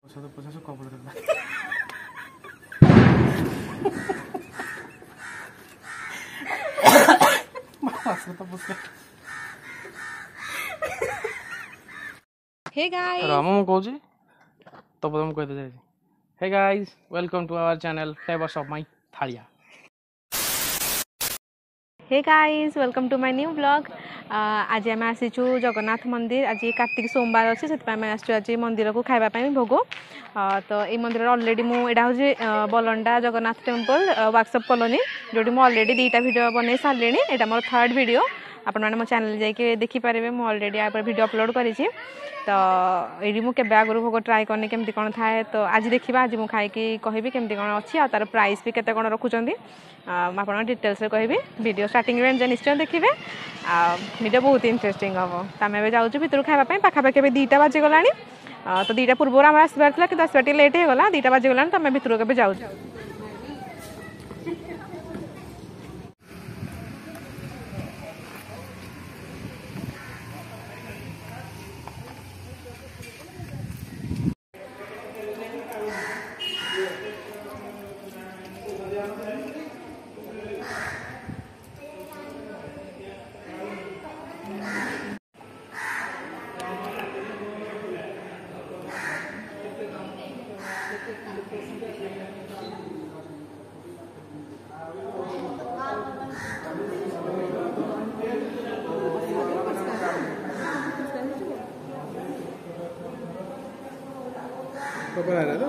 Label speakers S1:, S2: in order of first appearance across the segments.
S1: ପଚାଶ କପଡ଼ ଦେଲା
S2: Hey guys.
S1: Ram मु कहूँ तो पता मुझे कहते जाए hey guys welcome to our channel flavours of my थालिया
S2: Hey guys, welcome to my new vlog. आज आम आसीचु जगन्नाथ मंदिर। आज कार्तिक सोमवार अच्छे से आज मंदिर को खावाई भोग। तो ये मंदिर अलरेडी मुझे हूँ बलंडा जगन्नाथ टेम्पल वर्कशॉप कॉलोनी जो अलरेडी 2टा वीडियो बन सारे। यहाँ मोर 3rd वीडियो आपण मैंने मो चैनल जाइए देखिपारे। मुझे अलरेडी आप वीडियो अपलोड करी। तो ये मुझे आगुरी भोग ट्राए करनी केमती कौन थाए। तो आज देखा आज मुझे खाई कहबी केमती कौन अच्छी आ तार प्राइस भी केते कौन रखुंट आप डिटेल्स कहबी। वीडियो स्टार्टिंग में निश्चय देखिए वीडियो बहुत इंटरेस्टिंग हम। तो आम जाऊँ भितर खावाई पाखापाखि 2टा बाजिगला। तो 2टा पूर्व आम आसबार कि आसवा लेट हो गला 2टा बाजिगला। तो आम भितर के जाऊँ
S1: तो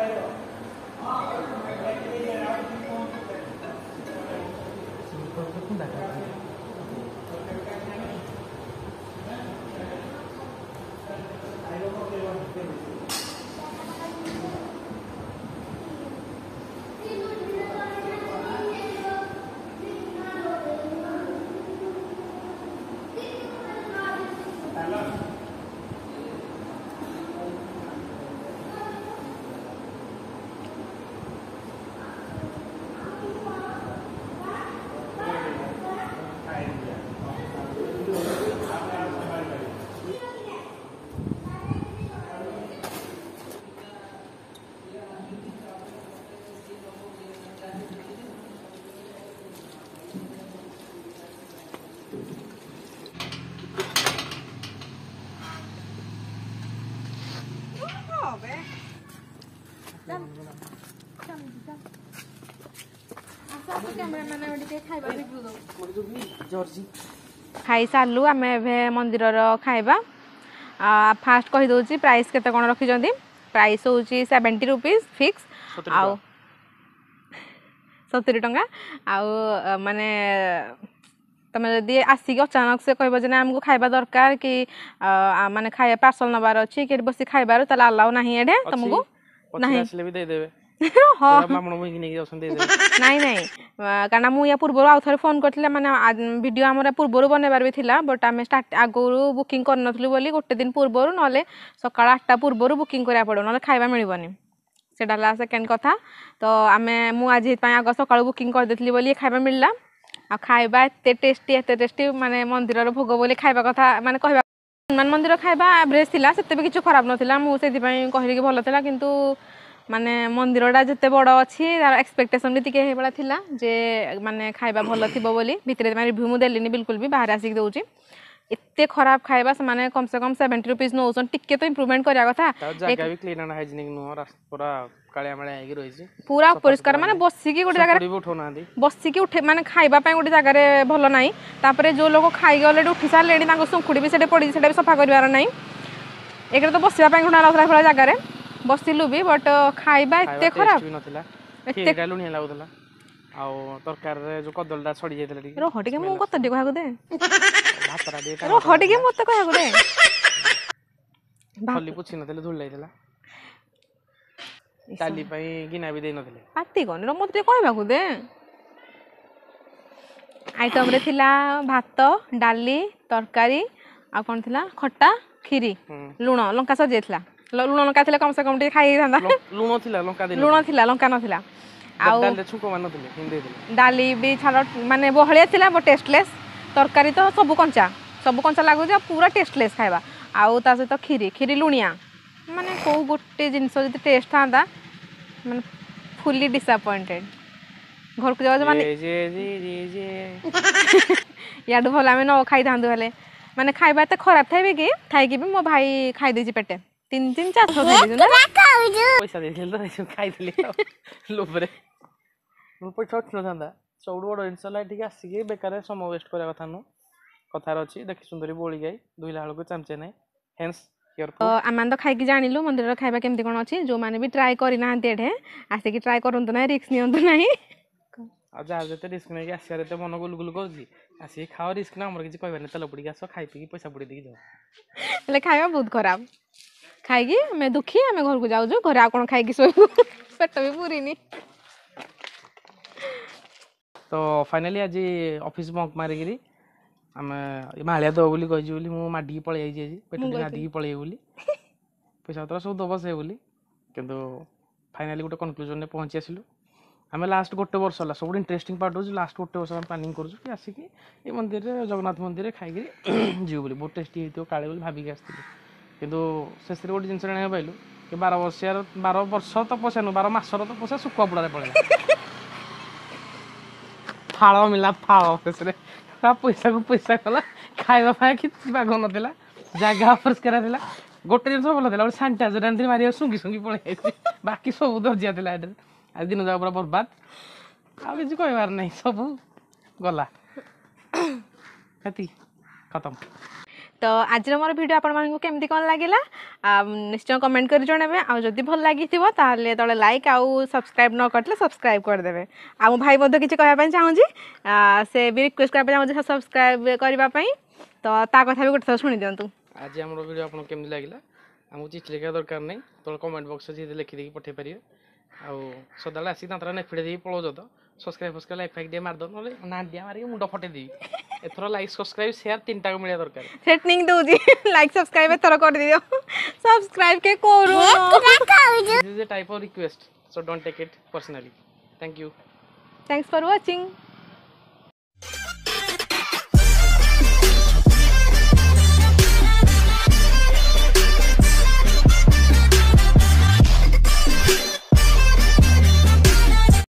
S2: खाई सारू आम ए मंदिर खाइबा फास्ट कहीदे प्राइस केते कौन रखिंट प्राइस हूँ 70 रुपीज फिक्स आउ 70 टंका आउ माने तुम जदि आसिक अचानक से कह आमको खाइबा दरकार कि माने खाया पार्सल नबार अच्छी कि बस खाइबार ताला अलाउ नहीं एडे तुमको नहीं हाँ नाई नाई कारण मुझे पूर्व आउ थे फोन करते मैंने वीडियो आम पूर्व बनवार भी था बट आम स्टार्ट आगु बुकिंग कर गोटे दिन पूर्व ना सका 8टा पूर्व बुकिंग करा पड़ो ना खाइबा मिलबनी से सेकेंड कथा तो आम मुझे आग सका बुकिंग करदे बोली खाइबा मिलला आ खाइबा एत टेस्टी माने मंदिर भोग बोली खाइबा कथा माने कहबा हनुमान मंदिर खाइबा एवरेज थिला सेते भी किछु खराब नथिला मु सेति पई कहली कि भलो थिला किंतु माने मंदिरटा जते बड़ अच्छी तार एक्सपेक्टेशन भी टिके हे बड़ा थिला जे माने खाइबा भलो थिबो बोली भितरे माने रिव्यू मु देलिनी बिल्कुल भी बाहर आसिक दउची एते खराब खाइबा से माने कम से कम 70 रुपीस नौसन टिके तो इंप्रूवमेंट करिया कथा
S1: जगह भी क्लीन एंड हाइजीनिक नो पूरा कालिया माळिया हेगी रहिछि
S2: पूरा परिष्कार माने बसी की गोटे जगह बसी की उठे माने खाइबा पय गोटे जगह रे भलो नाही तापरे जो लोग खाइ गले उठी सालेडी तांको सुंखुडी भी सेटे पड़ी सेटे भी सफा करिवार नाही एकरे तो बसिबा पय गुणा लागला भला जगह रे बसिलु भी बट खाइबा एते खराब
S1: नथिला एते गालु नि लागुतला आ तरकार रे जो कदलडा छडी जायतला टी
S2: रो हटिके मु कत दे कहू दे
S1: भातरा दे
S2: रो हटिके मत कहू दे
S1: खली पुछि नथिले धुल लाइतला डाली पई गिना भी दे नथिले
S2: पाती कोन रो मत कहबा को दे आइटम रे थिला भात डाली तरकारी आ कोन थिला खट्टा खीरी लुण लंका सजेथला लुण लंका थिला कम से कम टे खाई थांदा
S1: लुण थिला लंका दे
S2: लुण थिला लंका नथिला आ
S1: डाली छुको मान नथिले हिंदे दे
S2: डाली भी छाड़ माने बहलिया थिला बट टेस्टलेस तरकारी तो सब कंचा लागु जे पूरा टेस्टलेस खाइबा आउ ता से तो खीरी खीरी लुणिया माने को गोटे जिंस जति टेस्ट थांदा माने फुली डिसअपॉइंटेड घर को जाओ माने याद भल आम न खाई था माने खाइबा तो खराब थाइबे कि थाइकी भी मो भाई खाई देछि पेटे 3-4
S1: पैसा देथिल तो खाई देली लोभरे मो पैसा न थांदा सबुठ बड़ जिनस ठीक आसिक बेकार समय वेस्ट करा कथा नु कथार अच्छी देखी सुंदरी बोली गाई दुईला बेलू चामचे ना हेन्स
S2: आम तो खाई जानिलु मंदिर खाइबा केमती कौन अच्छी जो मैंने भी ट्राए करना एठे आसिक ट्राए करंतु ना रिस्क नियंतु नाही
S1: आ जा जते रिस्क नहीं आसियार एते मन गुलगुल करछि आसिक खाओ रिस्क ना हमर किछि कहबे तेल पड़ी आस खाई पी पैसा पड़ी दी जाओ
S2: ले खाइबा बहुत खराब खाइकी मैं दुखी आम घर को जाऊँ घर आ कौन खाई शोबू पेट भी पूरीनी
S1: तो फाइनाली आज ऑफिस बंक मारिकी आम मालिया दब बोली कही बोली मुझे माडिकी पलि जाइए पेट नादिकी पलि बोली पैसा पतर सब दब से बोली किंतु फाइनाली गोटे कनक्लूजन में पहुँची आसलु आम लास्ट गोटे वर्ष है सब इंटरेस्टिंग पार्ट हो लास्ट गोटे वर्ष प्लानिंग कर आसिक ये मंदिर जगन्नाथ मंदिर खाई जीव बोली बहुत टेस्टी होती काले बोली भाविक आसती किंतु शेष गोटे जिन जाना पाइलु कि 12 वर्ष तपस्या नु 12 मासर तपस्या शुखुआ बुड़ा पड़ा फाड़ मिला फाड़ शेष पैसा को पैसा कला खाइबा कि बाघ नाला जगह अपरिष्कार था गोटे जिन भल था सानिटाइजर आनी मारे सुंगी सुंगी पड़े बाकी सब दर्जिया था आज दिन जाक पूरा बर्बाद आ कि कहबार नहीं सब गला खत्म
S2: तो आज मोर वीडियो आपण केमती कौन लगे निश्चय कमेंट कर जणावे आदि भल लगी ताले तले लाइक आउ सब्सक्राइब न करते सब्सक्राइब करदे आ मो भाई मध्य किसी कहना चाहूँगी से भी रिक्वेस्ट करते चाहूँगी सब्सक्राइब करने तो ता कथा भी गोटे शुणी दिंतु
S1: आज आम वीडियो आपको केमती लगे आमको चिठी लिखा दरकार नहीं तो कमेंट बॉक्स अच्छे लिखिदी पठे पारे सदा आसिक दांतरा नेफिड़े देवी पलाउज तो सब्सक्राइब फस्क्राइब लाइक फाइक मारद ना ना दिया मारिक मुंड फटेदेवी एथर लाइक सब्सक्राइब शेयर 3टा मिलिया दरकार
S2: थ्रेटनिंग दूजी लाइक सब्सक्राइब एथर कर दियो सब्सक्राइब के करू
S1: this is a type of request so don't take it personally thank you
S2: thanks for watching